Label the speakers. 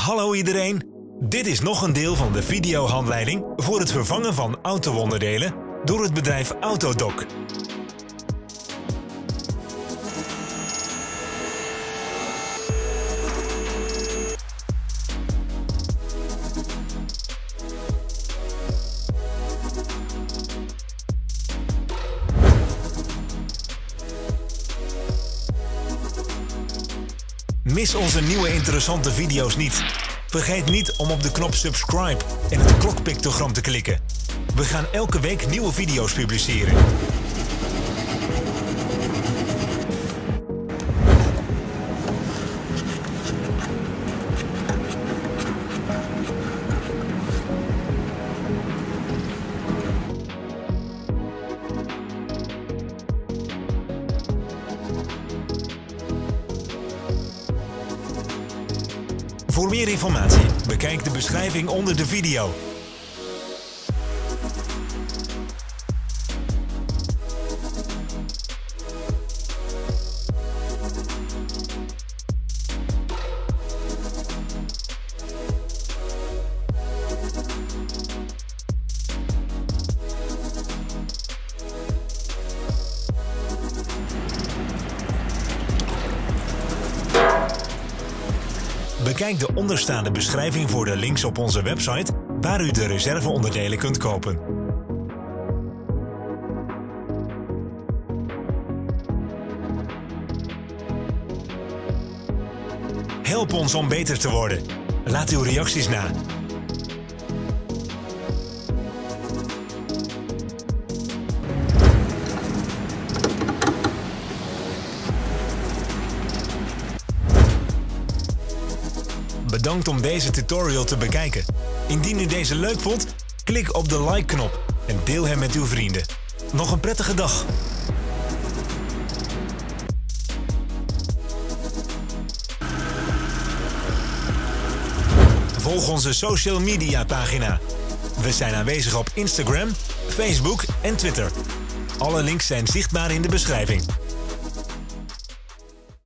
Speaker 1: Hallo iedereen, dit is nog een deel van de videohandleiding voor het vervangen van auto-onderdelen door het bedrijf Autodoc. Mis onze nieuwe interessante video's niet. Vergeet niet om op de knop subscribe en het klokpictogram te klikken. We gaan elke week nieuwe video's publiceren. Voor meer informatie, bekijk de beschrijving onder de video. Bekijk de onderstaande beschrijving voor de links op onze website waar u de reserveonderdelen kunt kopen. Help ons om beter te worden. Laat uw reacties na. Bedankt om deze tutorial te bekijken. Indien u deze leuk vond, klik op de like-knop en deel hem met uw vrienden. Nog een prettige dag! Volg onze social media pagina. We zijn aanwezig op Instagram, Facebook en Twitter. Alle links zijn zichtbaar in de beschrijving.